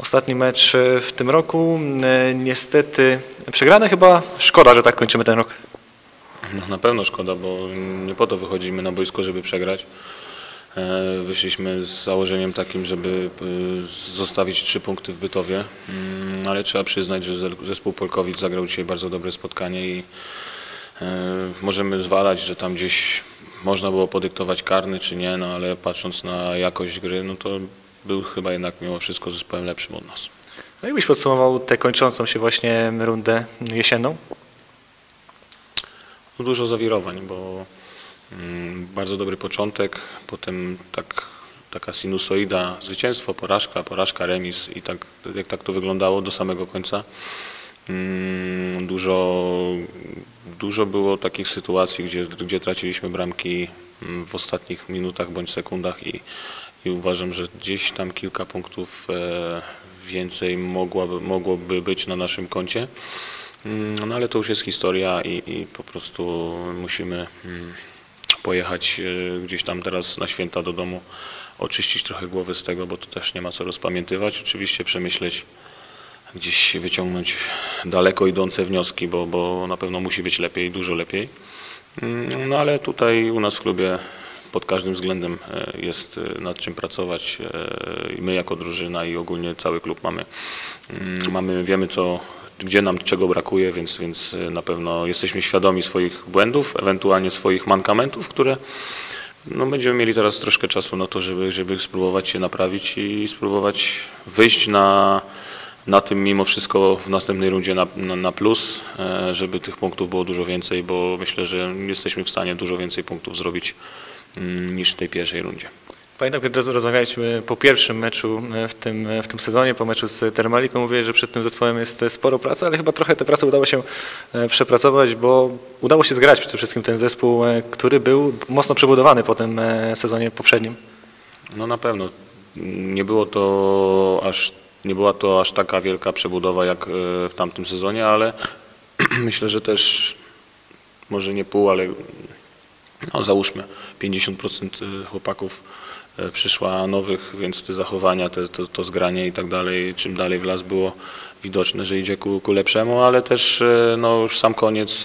Ostatni mecz w tym roku, niestety przegrany chyba. Szkoda, że tak kończymy ten rok. No, na pewno szkoda, bo nie po to wychodzimy na boisko, żeby przegrać. Wyszliśmy z założeniem takim, żeby zostawić 3 punkty w Bytowie, ale trzeba przyznać, że zespół Polkowic zagrał dzisiaj bardzo dobre spotkanie i możemy zwalać, że tam gdzieś można było podyktować karny czy nie, no ale patrząc na jakość gry, no to był chyba jednak mimo wszystko zespołem lepszym od nas. No i byś podsumował tę kończącą się właśnie rundę jesienną? No, dużo zawirowań, bo bardzo dobry początek, potem taka sinusoida, zwycięstwo, porażka, remis i tak, jak tak to wyglądało do samego końca. Dużo było takich sytuacji, gdzie traciliśmy bramki w ostatnich minutach bądź sekundach i uważam, że gdzieś tam kilka punktów więcej mogłoby być na naszym koncie. No ale to już jest historia i po prostu musimy pojechać gdzieś tam teraz na święta do domu, oczyścić trochę głowy z tego, bo to też nie ma co rozpamiętywać. Oczywiście przemyśleć, gdzieś wyciągnąć daleko idące wnioski, bo na pewno musi być lepiej, dużo lepiej. No ale tutaj u nas w klubie pod każdym względem jest nad czym pracować. My jako drużyna i ogólnie cały klub wiemy gdzie nam czego brakuje, więc na pewno jesteśmy świadomi swoich błędów, ewentualnie swoich mankamentów, które no, będziemy mieli teraz troszkę czasu na to, żeby spróbować się naprawić i spróbować wyjść na tym mimo wszystko w następnej rundzie na plus, żeby tych punktów było dużo więcej, bo myślę, że jesteśmy w stanie dużo więcej punktów zrobić niż w tej pierwszej rundzie. Pamiętam, kiedy rozmawialiśmy po pierwszym meczu w tym sezonie, po meczu z Termaliką, mówiłeś, że przed tym zespołem jest sporo pracy, ale chyba trochę tę pracę udało się przepracować, bo udało się zgrać przede wszystkim ten zespół, który był mocno przebudowany po tym sezonie poprzednim. No na pewno. Nie była to aż taka wielka przebudowa jak w tamtym sezonie, ale myślę, że też może nie pół, ale no załóżmy 50% chłopaków przyszła nowych, więc te zachowania, to zgranie i tak dalej, czym dalej w las było widoczne, że idzie ku lepszemu, ale też no już sam koniec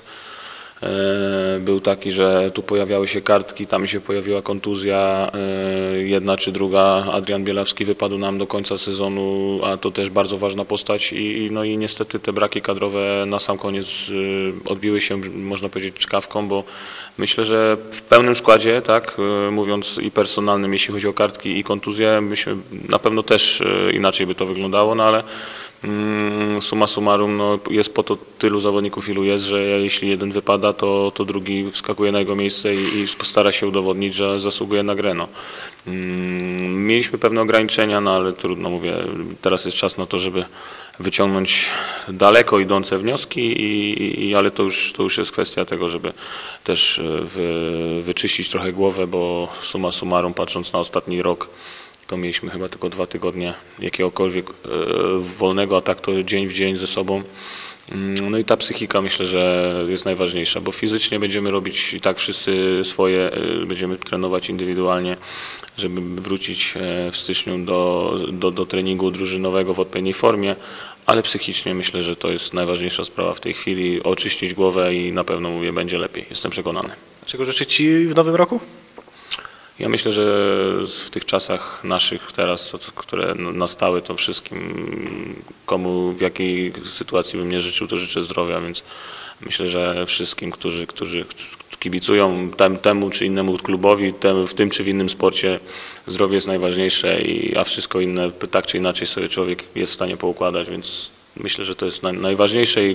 był taki, że tu pojawiały się kartki, tam się pojawiła kontuzja, jedna czy druga. Adrian Bielawski wypadł nam do końca sezonu, a to też bardzo ważna postać no i niestety te braki kadrowe na sam koniec odbiły się, można powiedzieć, czkawką, bo myślę, że w pełnym składzie, tak, mówiąc i personalnym, jeśli chodzi o kartki i kontuzje, myślę, na pewno też inaczej by to wyglądało, no ale summa summarum, no, jest po to tylu zawodników, ilu jest, że jeśli jeden wypada, to drugi wskakuje na jego miejsce i stara się udowodnić, że zasługuje na grę. No. Mieliśmy pewne ograniczenia, no ale trudno, mówię, teraz jest czas na to, żeby wyciągnąć daleko idące wnioski, ale to już jest kwestia tego, żeby też wyczyścić trochę głowę, bo summa summarum, patrząc na ostatni rok, to mieliśmy chyba tylko 2 tygodnie jakiegokolwiek wolnego, a tak to dzień w dzień ze sobą. No i ta psychika, myślę, że jest najważniejsza, bo fizycznie będziemy robić i tak wszyscy swoje, będziemy trenować indywidualnie, żeby wrócić w styczniu do treningu drużynowego w odpowiedniej formie, ale psychicznie myślę, że to jest najważniejsza sprawa w tej chwili, oczyścić głowę i na pewno, mówię, będzie lepiej, jestem przekonany. Czego życzy Ci w nowym roku? Ja myślę, że w tych czasach naszych teraz, które nastały, to wszystkim, komu w jakiej sytuacji bym nie życzył, to życzę zdrowia, więc myślę, że wszystkim, którzy kibicują temu czy innemu klubowi, w tym czy w innym sporcie, zdrowie jest najważniejsze, a wszystko inne tak czy inaczej sobie człowiek jest w stanie poukładać, więc myślę, że to jest najważniejsze i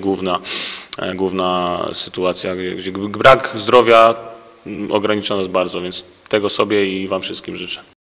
główna sytuacja, gdzie brak zdrowia ogranicza nas bardzo, więc tego sobie i Wam wszystkim życzę.